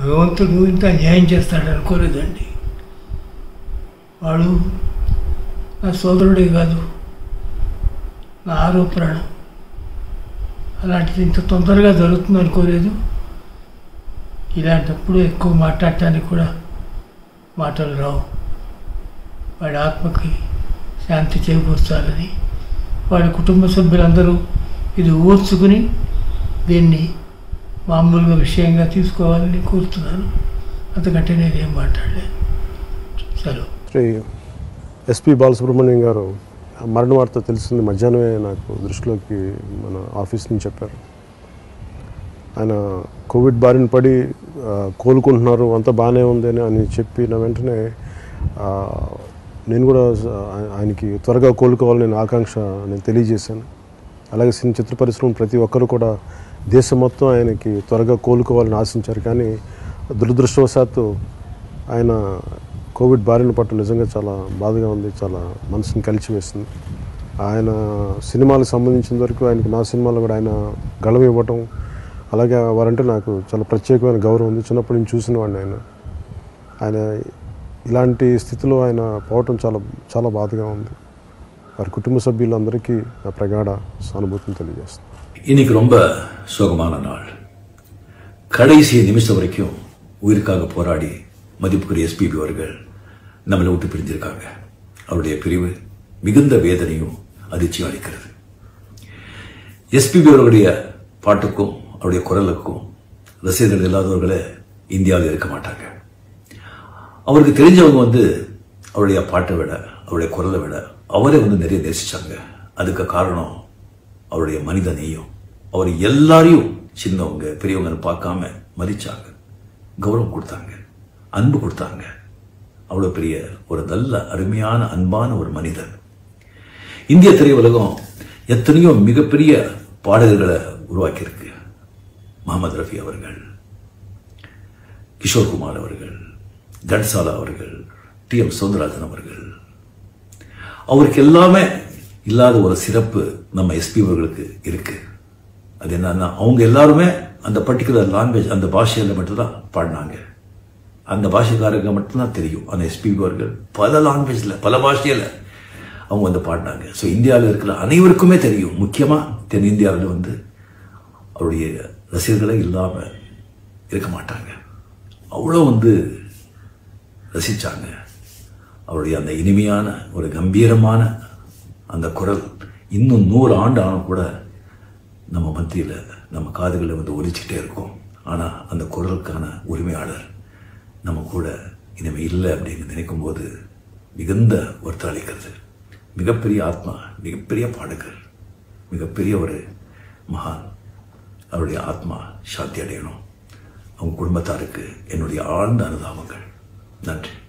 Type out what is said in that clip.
భగవంతుడు ఇంత న్యాయం చేస్తాడు అనుకోలేదండి. వాడు నా సోదరుడే కాదు, నా ఆరో ప్రాణం. అలాంటిది ఇంత తొందరగా జరుగుతుంది అనుకోలేదు. ఇలాంటప్పుడు ఎక్కువ మాట్లాడటానికి కూడా మాటలు రావు. వాడి ఆత్మకి శాంతి చేకూర్చాలని వాడి కుటుంబ సభ్యులందరూ ఇది ఊర్చుకుని దీన్ని మామూలుగా విషయంగా తీసుకోవాలని కోరుతున్నాను. అంతకంటే నేనేం మాట్లాడలేదు. సెలవు. శ్రీ ఎస్పి బాలసుబ్రహ్మణ్యం గారు మరణ వార్త తెలిసింది మధ్యాహ్నమే నాకు దృష్టిలోకి మన ఆఫీస్ నుంచి చెప్పారు. ఆయన కోవిడ్ బారిన పడి కోలుకుంటున్నారు, అంతా బాగానే ఉంది అని చెప్పిన వెంటనే నేను కూడా ఆయనకి త్వరగా కోలుకోవాలని నేను ఆకాంక్ష నేను తెలియజేశాను. అలాగే చిత్ర పరిశ్రమ ప్రతి ఒక్కరు కూడా దేశం మొత్తం ఆయనకి త్వరగా కోలుకోవాలని ఆశించారు. కానీ దురదృష్టవశాత్తు ఆయన కోవిడ్ బారిన పట్టు నిజంగా చాలా బాధగా ఉంది, చాలా మనసుని కలిచివేసింది. ఆయన సినిమాలకు సంబంధించిన వరకు ఆయనకి నా సినిమాలో కూడా ఆయన గళం ఇవ్వటం, అలాగే వారంటే నాకు చాలా ప్రత్యేకమైన గౌరవం ఉంది. చిన్నప్పటి నుంచి చూసిన వాడిని. ఆయన ఇలాంటి స్థితిలో ఆయన పోవటం చాలా చాలా బాధగా ఉంది. వారి కుటుంబ సభ్యులందరికీ నా ప్రగాఢ సానుభూతిని తెలియజేస్తాను. இன்னைக்கு ரொம்ப சோகமான நாள். கடைசி நிமிஷம் வரைக்கும் உயிருக்காக போராடி மதிப்புக்குரிய எஸ்பிபி அவர்கள் நம்மளை விட்டு பிரிஞ்சிருக்காங்க. அவருடைய பிரிவு மிகுந்த வேதனையும் அதிர்ச்சியும் அளிக்கிறது. எஸ்பிபி அவர்களுடைய பாட்டுக்கும் அவருடைய குரலுக்கும் ரசிகர்கள் இல்லாதவர்களே இந்தியாவில் இருக்க மாட்டாங்க. அவருக்கு தெரிஞ்சவங்க அவருடைய பாட்டை விட அவருடைய குரலை விட அவரே நிறைய நேசிச்சாங்க. அதுக்கு காரணம் அவருடைய மனித நேயம். அவர் எல்லாரையும் சின்னவங்க பெரியவங்க பார்க்காம மதிச்சாங்க, கௌரவம் கொடுத்தாங்க, அன்பு கொடுத்தாங்க. அவ்வளோ பெரிய ஒரு நல்ல அருமையான அன்பான ஒரு மனிதர். இந்திய திரையுலகம் எத்தனையோ மிகப்பெரிய பாடகர்களை உருவாக்கியிருக்கு. முகமது ரஃபி அவர்கள், கிஷோர் குமார் அவர்கள், கன்சாலா அவர்கள், டி.எம். சௌந்தரராஜன் அவர்கள். அவருக்கு எல்லாமே இல்லாத ஒரு சிறப்பு நம்ம எஸ்பி அவர்களுக்கு இருக்கு. அது என்னன்னா, அவங்க எல்லாருமே அந்த பர்டிகுலர் லாங்குவேஜ், அந்த பாஷையில் மட்டும்தான் பாடினாங்க. அந்த பாஷைக்காரங்க மட்டும்தான் தெரியும். ஆனால் எஸ்பி அவர்கள் பல லாங்குவேஜில் பல பாஷையில் அவங்க பாடினாங்க. ஸோ இந்தியாவில் இருக்கிற அனைவருக்குமே தெரியும். முக்கியமாக தென்னிந்தியாவில் அவருடைய ரசிகர்களே இல்லாமல் இருக்க மாட்டாங்க. அவ்வளோ ரசித்தாங்க. அவருடைய அந்த இனிமையான ஒரு கம்பீரமான அந்த குரல் இன்னும் 100 ஆண்டு ஆனும் கூட நம்ம மத்தியில் நம்ம காதுகளில் ஒலிச்சிக்கிட்டே இருக்கும். ஆனால் அந்த குரலுக்கான உரிமையாளர் நம்ம கூட இனிமேல் இல்லை அப்படின்னு நினைக்கும் போது மிகுந்த வருத்தம் அளிக்கிறது. மிகப்பெரிய ஆத்மா, மிகப்பெரிய பாடகர், மிகப்பெரிய ஒரு மகான். அவருடைய ஆத்மா சாந்தி அடையணும். அவங்க குடும்பத்தாருக்கு என்னுடைய ஆழ்ந்த அனுதாபங்கள். நன்றி.